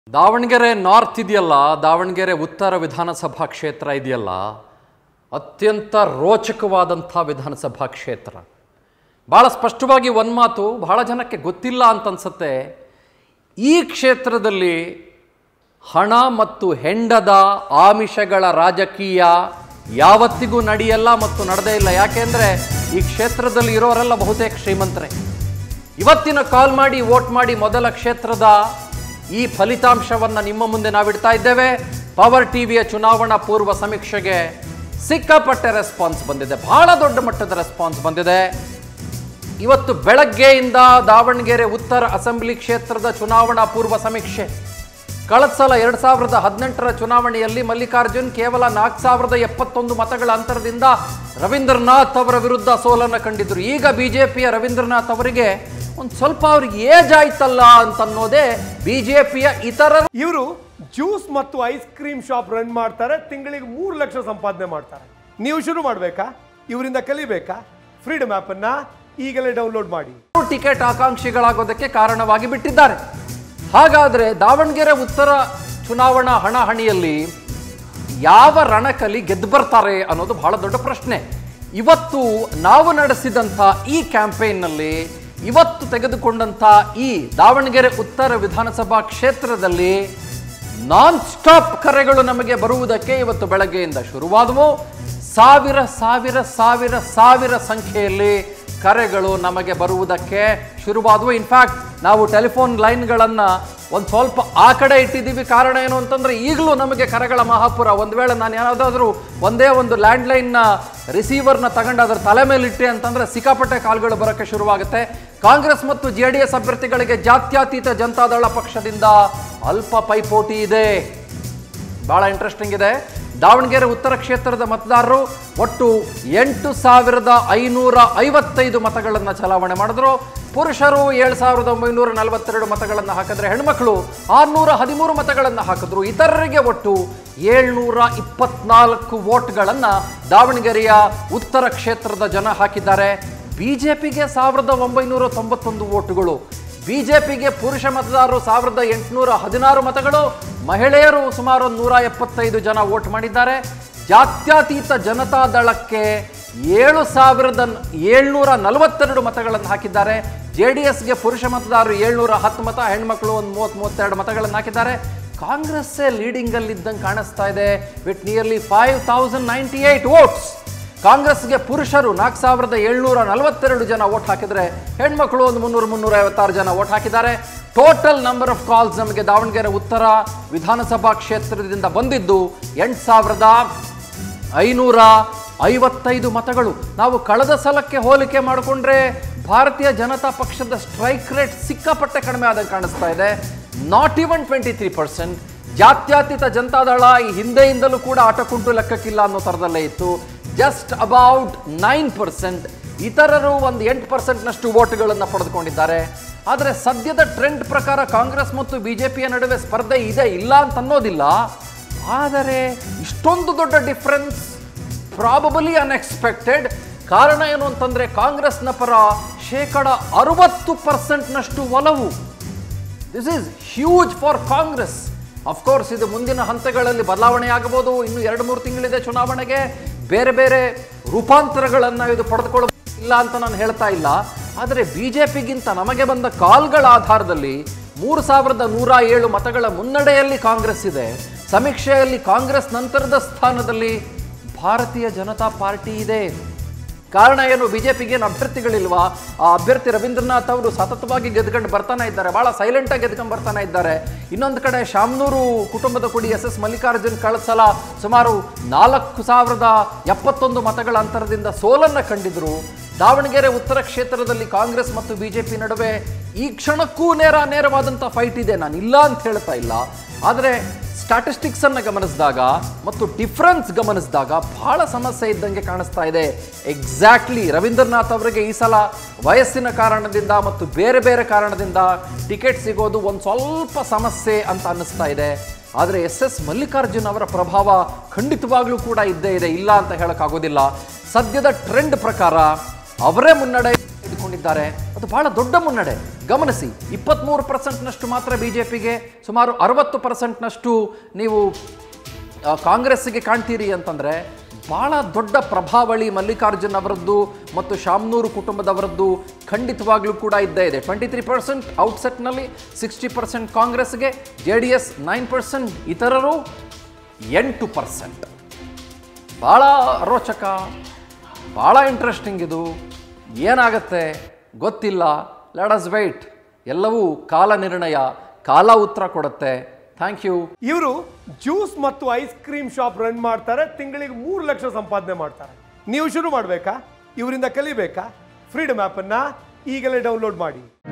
Davanagere north ಇದೆಯಲ್ಲ, ದಾವಣಗೆರೆ ಉತ್ತರ ವಿಧಾನಸಭಾ ಕ್ಷೇತ್ರ ಇದೆಯಲ್ಲ, ಅತ್ಯಂತ ರೋಚಕವಾದಂಥ ವಿಧಾನಸಭಾ ಕ್ಷೇತ್ರ. ಭಾಳ ಸ್ಪಷ್ಟವಾಗಿ ಒಂದು ಮಾತು ಬಹಳ ಜನಕ್ಕೆ ಗೊತ್ತಿಲ್ಲ ಅಂತ ಅನ್ಸುತ್ತೆ. ಈ ಕ್ಷೇತ್ರದಲ್ಲಿ ಹಣ ಮತ್ತು ಹೆಂಡದ ಆಮಿಷಗಳ ರಾಜಕೀಯ ಯಾವತ್ತಿಗೂ ನಡೆಯಲ್ಲ ಮತ್ತು ನಡೆದೇ ಇಲ್ಲ. ಯಾಕೆಂದರೆ ಈ ಕ್ಷೇತ್ರದಲ್ಲಿ ಇರೋರೆಲ್ಲ ಬಹುತೇಕ ಶ್ರೀಮಂತರೇ. ಇವತ್ತಿನ ಕಾಲ್ ಮಾಡಿ ವೋಟ್ ಮಾಡಿ ಮೊದಲ ಕ್ಷೇತ್ರದ ಈ ಫಲಿತಾಂಶವನ್ನು ನಿಮ್ಮ ಮುಂದೆ ನಾವಿಡ್ತಾ ಇದ್ದೇವೆ. ಪವರ್ ಟಿವಿಯ ಚುನಾವಣಾ ಪೂರ್ವ ಸಮೀಕ್ಷೆಗೆ ಸಿಕ್ಕಾಪಟ್ಟೆ ರೆಸ್ಪಾನ್ಸ್ ಬಂದಿದೆ, ಬಹಳ ದೊಡ್ಡ ಮಟ್ಟದ ರೆಸ್ಪಾನ್ಸ್ ಬಂದಿದೆ. ಇವತ್ತು ಬೆಳಗ್ಗೆಯಿಂದ ದಾವಣಗೆರೆ ಉತ್ತರ ಅಸೆಂಬ್ಲಿ ಕ್ಷೇತ್ರದ ಚುನಾವಣಾ ಪೂರ್ವ ಸಮೀಕ್ಷೆ. ಕಳೆದ ಸಲ 2018ರ ಚುನಾವಣೆಯಲ್ಲಿ ಮಲ್ಲಿಕಾರ್ಜುನ್ ಕೇವಲ 4071 ಮತಗಳ ಅಂತರದಿಂದ ರವೀಂದ್ರನಾಥ್ ಅವರ ವಿರುದ್ಧ ಸೋಲನ್ನು ಕಂಡಿದ್ರು. ಈಗ ಬಿಜೆಪಿಯ ರವೀಂದ್ರನಾಥ್ ಅವರಿಗೆ ಒಂದು ಸ್ವಲ್ಪ ಅವ್ರಿಗೆ ಏಜ್ ಆಯ್ತಲ್ಲ ಅಂತನ್ನೋದೇ ಬಿಜೆಪಿಯ ಇತರರು. ಇವರು ಜ್ಯೂಸ್ ಮತ್ತು ಐಸ್ ಕ್ರೀಮ್ ಶಾಪ್ ರನ್ ಮಾಡ್ತಾರೆ, ತಿಂಗಳಿಗೆ 3 ಲಕ್ಷ ಸಂಪಾದನೆ ಮಾಡ್ತಾರೆ. ನೀವು ಶುರು ಮಾಡಬೇಕಾ? ಇವರಿಂದ ಕಲಿಬೇಕಾ? ಫ್ರೀಡಮ್ ಆಪ್ ಅನ್ನ ಈಗಲೇ ಡೌನ್ಲೋಡ್ ಮಾಡಿ. ಟಿಕೆಟ್ ಆಕಾಂಕ್ಷಿಗಳಾಗೋದಕ್ಕೆ ಕಾರಣವಾಗಿ ಬಿಟ್ಟಿದ್ದಾರೆ. ಹಾಗಾದ್ರೆ ದಾವಣಗೆರೆ ಉತ್ತರ ಚುನಾವಣಾ ಹಣಾಹಣಿಯಲ್ಲಿ ಯಾವ ರಣಕಲಿ ಗೆದ್ದು ಬರ್ತಾರೆ ಅನ್ನೋದು ಬಹಳ ದೊಡ್ಡ ಪ್ರಶ್ನೆ. ಇವತ್ತು ನಾವು ನಡೆಸಿದಂಥ ಈ ಕ್ಯಾಂಪೇನ್ನಲ್ಲಿ, ಇವತ್ತು ತೆಗೆದುಕೊಂಡಂಥ ಈ ದಾವಣಗೆರೆ ಉತ್ತರ ವಿಧಾನಸಭಾ ಕ್ಷೇತ್ರದಲ್ಲಿ ನಾನ್ ಸ್ಟಾಪ್ ಕರೆಗಳು ನಮಗೆ ಬರುವುದಕ್ಕೆ ಇವತ್ತು ಬೆಳಗ್ಗೆಯಿಂದ ಶುರುವಾದವು. ಸಾವಿರ ಸಾವಿರ ಸಾವಿರ ಸಾವಿರ ಸಂಖ್ಯೆಯಲ್ಲಿ ಕರೆಗಳು ನಮಗೆ ಬರುವುದಕ್ಕೆ ಶುರುವಾದವು. ಇನ್ಫ್ಯಾಕ್ಟ್ ನಾವು ಟೆಲಿಫೋನ್ ಲೈನ್ಗಳನ್ನು ಒಂದು ಸ್ವಲ್ಪ ಆ ಕಡೆ ಇಟ್ಟಿದ್ದೀವಿ. ಕಾರಣ ಏನು ಅಂತಂದರೆ ಈಗಲೂ ನಮಗೆ ಕರೆಗಳ ಮಹಾಪುರ. ಒಂದು ವೇಳೆ ನಾನು ಯಾವುದಾದ್ರೂ ಒಂದೇ ಒಂದು ಲ್ಯಾಂಡ್ಲೈನ್ನ ರಿಸೀವರ್ನ ತಗೊಂಡು ಅದರ ತಲೆ ಮೇಲಿಟ್ಟೆ ಅಂತಂದರೆ ಸಿಕ್ಕಾಪಟ್ಟೆ ಕಾಲ್ಗಳು ಬರೋಕ್ಕೆ ಶುರುವಾಗುತ್ತೆ. ಕಾಂಗ್ರೆಸ್ ಮತ್ತು JDS ಅಭ್ಯರ್ಥಿಗಳಿಗೆ ಜಾತ್ಯತೀತ ಜನತಾದಳ ಪಕ್ಷದಿಂದ ಅಲ್ಪ ಪೈಪೋಟಿ ಇದೆ. ಭಾಳ ಇಂಟ್ರೆಸ್ಟಿಂಗ್ ಇದೆ. ದಾವಣಗೆರೆ ಉತ್ತರ ಕ್ಷೇತ್ರದ ಮತದಾರರು ಒಟ್ಟು 8555 ಮತಗಳನ್ನು ಚಲಾವಣೆ ಮಾಡಿದ್ರು. ಪುರುಷರು 7942 ಮತಗಳನ್ನು ಹಾಕಿದ್ರೆ, ಹೆಣ್ಮಕ್ಳು 613 ಮತಗಳನ್ನು ಹಾಕಿದ್ರು. ಇತರರಿಗೆ ಒಟ್ಟು 724 ವೋಟ್ಗಳನ್ನು ದಾವಣಗೆರೆಯ ಉತ್ತರ ಕ್ಷೇತ್ರದ ಜನ ಹಾಕಿದ್ದಾರೆ. ಬಿಜೆಪಿಗೆ 1991 ವೋಟುಗಳು. ಬಿಜೆಪಿಗೆ ಪುರುಷ ಮತದಾರರು 1816 ಮತಗಳು, ಮಹಿಳೆಯರು ಸುಮಾರು 175 ಜನ ವೋಟ್ ಮಾಡಿದ್ದಾರೆ. ಜಾತ್ಯತೀತ ಜನತಾದಳಕ್ಕೆ 7742 ಮತಗಳನ್ನು ಹಾಕಿದ್ದಾರೆ. JDSಗೆ ಪುರುಷ ಮತದಾರರು 710 ಮತ, ಹೆಣ್ಮಕ್ಳು ಒಂದು 30-32 ಮತಗಳನ್ನು ಹಾಕಿದ್ದಾರೆ. ಕಾಂಗ್ರೆಸ್ಸೇ ಲೀಡಿಂಗಲ್ಲಿದ್ದಂಗೆ ಕಾಣಿಸ್ತಾ ಇದೆ ವಿತ್ ನಿಯರ್ಲಿ 5098 ವೋಟ್ಸ್. ಕಾಂಗ್ರೆಸ್ಗೆ ಪುರುಷರು 4742 ಜನ ವೋಟ್ ಹಾಕಿದರೆ, ಹೆಣ್ಮಕ್ಳು ಒಂದು 300-356 ಜನ ವೋಟ್ ಹಾಕಿದ್ದಾರೆ. ಟೋಟಲ್ ನಂಬರ್ ಆಫ್ ಕಾಲ್ಸ್ ನಮಗೆ ದಾವಣಗೆರೆ ಉತ್ತರ ವಿಧಾನಸಭಾ ಕ್ಷೇತ್ರದಿಂದ ಬಂದಿದ್ದು 8555 ಮತಗಳು. ನಾವು ಕಳೆದ ಸಲಕ್ಕೆ ಹೋಲಿಕೆ ಮಾಡಿಕೊಂಡ್ರೆ ಭಾರತೀಯ ಜನತಾ ಪಕ್ಷದ ಸ್ಟ್ರೈಕ್ ರೇಟ್ ಸಿಕ್ಕಾಪಟ್ಟೆ ಕಡಿಮೆ ಆದಂಗೆ ಕಾಣಿಸ್ತಾ ಇದೆ. Not even 23%. ಜಾತ್ಯತೀತ ಜನತಾದಳ ಈ ಹಿಂದೆಯಿಂದಲೂ ಕೂಡ ಆಟಕುಂಟು ಲೆಕ್ಕಕ್ಕಿಲ್ಲ ಅನ್ನೋ ಥರದಲ್ಲೇ ಇತ್ತು. Just about 9%. ಇತರರು ಒಂದು 8%ನಷ್ಟು ವೋಟ್ಗಳನ್ನು ಪಡೆದುಕೊಂಡಿದ್ದಾರೆ. ಆದರೆ ಸದ್ಯದ ಟ್ರೆಂಡ್ ಪ್ರಕಾರ ಕಾಂಗ್ರೆಸ್ ಮತ್ತು ಬಿಜೆಪಿಯ ನಡುವೆ ಸ್ಪರ್ಧೆ ಇದೆ, ಇಲ್ಲ ಅಂತ ಅನ್ನೋದಿಲ್ಲ. ಆದರೆ ಇಷ್ಟೊಂದು ದೊಡ್ಡ ಡಿಫರೆನ್ಸ್ ಪ್ರಾಬಬಲಿ ಅನ್ಎಕ್ಸ್ಪೆಕ್ಟೆಡ್. ಕಾರಣ ಏನು ಅಂತಂದರೆ ಕಾಂಗ್ರೆಸ್ನ ಪರ 60% ಒಲವು. This is huge for Congress. Of course ಇದು ಮುಂದಿನ ಹಂತಗಳಲ್ಲಿ ಬದಲಾವಣೆ ಆಗಬಹುದು. ಇನ್ನು 2-3 ತಿಂಗಳಿದೆ ಚುನಾವಣೆಗೆ. ಬೇರೆ ಬೇರೆ ರೂಪಾಂತರಗಳನ್ನು ಇದು ಪಡೆದುಕೊಳ್ಳಲ್ಲ ಅಂತ ನಾನು ಹೇಳ್ತಾ ಇಲ್ಲ. ಆದರೆ ಬಿಜೆಪಿಗಿಂತ ನಮಗೆ ಬಂದ ಕಾಲ್ಗಳ ಆಧಾರದಲ್ಲಿ 3107 ಮತಗಳ ಮುನ್ನಡೆಯಲ್ಲಿ ಕಾಂಗ್ರೆಸ್ ಇದೆ. ಸಮೀಕ್ಷೆಯಲ್ಲಿ ಕಾಂಗ್ರೆಸ್ ನಂತರದ ಸ್ಥಾನದಲ್ಲಿ ಭಾರತೀಯ ಜನತಾ ಪಾರ್ಟಿ ಇದೆ. ಕಾರಣ ಏನು? ಬಿಜೆಪಿಗೇನು ಅಭ್ಯರ್ಥಿಗಳಿಲ್ವಾ? ಆ ಅಭ್ಯರ್ಥಿ ರವೀಂದ್ರನಾಥ್ ಅವರು ಸತತವಾಗಿ ಗೆದ್ಕೊಂಡು ಬರ್ತಾನೆ ಇದ್ದಾರೆ, ಭಾಳ ಸೈಲೆಂಟಾಗಿ ಗೆದ್ಕೊಂಡು ಬರ್ತಾನೆ ಇದ್ದಾರೆ. ಇನ್ನೊಂದು ಕಡೆ ಶಾಮನೂರು ಕುಟುಂಬದ ಕುಡಿ SS ಮಲ್ಲಿಕಾರ್ಜುನ್ ಕಳೆದ ಸಲ ಸುಮಾರು 4071 ಮತಗಳ ಅಂತರದಿಂದ ಸೋಲನ್ನು ಕಂಡಿದ್ರು. ದಾವಣಗೆರೆ ಉತ್ತರ ಕ್ಷೇತ್ರದಲ್ಲಿ ಕಾಂಗ್ರೆಸ್ ಮತ್ತು ಬಿಜೆಪಿ ನಡುವೆ ಈ ಕ್ಷಣಕ್ಕೂ ನೇರವಾದಂಥ ಫೈಟ್ ಇದೆ. ನಾನು ಇಲ್ಲ ಅಂತ ಹೇಳ್ತಾ ಇಲ್ಲ. ಆದರೆ ಸ್ಟ್ಯಾಟಿಸ್ಟಿಕ್ಸನ್ನು ಗಮನಿಸಿದಾಗ ಮತ್ತು ಡಿಫ್ರೆನ್ಸ್ ಗಮನಿಸಿದಾಗ ಬಹಳ ಸಮಸ್ಯೆ ಇದ್ದಂಗೆ ಕಾಣಿಸ್ತಾ ಇದೆ. ಎಕ್ಸಾಕ್ಟ್ಲಿ ರವೀಂದ್ರನಾಥ್ ಅವರಿಗೆ ಈ ಸಲ ವಯಸ್ಸಿನ ಕಾರಣದಿಂದ ಮತ್ತು ಬೇರೆ ಬೇರೆ ಕಾರಣದಿಂದ ಟಿಕೆಟ್ ಸಿಗೋದು ಒಂದು ಸ್ವಲ್ಪ ಸಮಸ್ಯೆ ಅಂತ ಅನ್ನಿಸ್ತಾ ಇದೆ. ಆದರೆ SS ಮಲ್ಲಿಕಾರ್ಜುನ್ ಅವರ ಪ್ರಭಾವ ಖಂಡಿತವಾಗ್ಲೂ ಕೂಡ ಇದ್ದೇ ಇದೆ, ಇಲ್ಲ ಅಂತ ಹೇಳೋಕ್ಕಾಗೋದಿಲ್ಲ. ಸದ್ಯದ ಟ್ರೆಂಡ್ ಪ್ರಕಾರ ಅವರೇ ಮುನ್ನಡೆ ತೆಗೆದುಕೊಂಡಿದ್ದಾರೆ. ಅದು ಬಹಳ ದೊಡ್ಡ ಮುನ್ನಡೆ. ಗಮನಿಸಿ, 23%ನಷ್ಟು ಮಾತ್ರ BJPಗೆ, ಸುಮಾರು 60%ನಷ್ಟು ನೀವು ಕಾಂಗ್ರೆಸ್ಸಿಗೆ ಕಾಣ್ತೀರಿ ಅಂತಂದರೆ ಭಾಳ ದೊಡ್ಡ ಪ್ರಭಾವಳಿ ಮಲ್ಲಿಕಾರ್ಜುನ್ ಅವರದ್ದು ಮತ್ತು ಶಾಮನೂರು ಕುಟುಂಬದವರದ್ದು ಖಂಡಿತವಾಗ್ಲೂ ಕೂಡ ಇದ್ದೇ ಇದೆ. 23% ಔಟ್ಸೆಟ್ನಲ್ಲಿ, 60% ಕಾಂಗ್ರೆಸ್ಗೆ, JDS 9%, ಇತರರು 8%. ಭಾಳ ರೋಚಕ, ಭಾಳ ಇಂಟ್ರೆಸ್ಟಿಂಗ್. ಇದು ಏನಾಗತ್ತೆ ಗೊತ್ತಿಲ್ಲ. Let us wait. ಎಲ್ಲವೂ ಕಾಲ ನಿರ್ಣಯ, ಕಾಲ ಉತ್ತರ ಕೊಡುತ್ತೆ. Thank you. ಇವರು ಜ್ಯೂಸ್ ಮತ್ತು ಐಸ್ ಕ್ರೀಮ್ ಶಾಪ್ ರನ್ ಮಾಡ್ತಾರೆ, ತಿಂಗಳಿಗೆ 3 ಲಕ್ಷ ಸಂಪಾದನೆ ಮಾಡ್ತಾರೆ. ನೀವು ಶುರು ಮಾಡಬೇಕಾ? ಇವರಿಂದ ಕಲಿಬೇಕಾ? ಫ್ರೀಡಮ್ ಆ್ಯಪನ್ನು ಈಗಲೇ ಡೌನ್ಲೋಡ್ ಮಾಡಿ.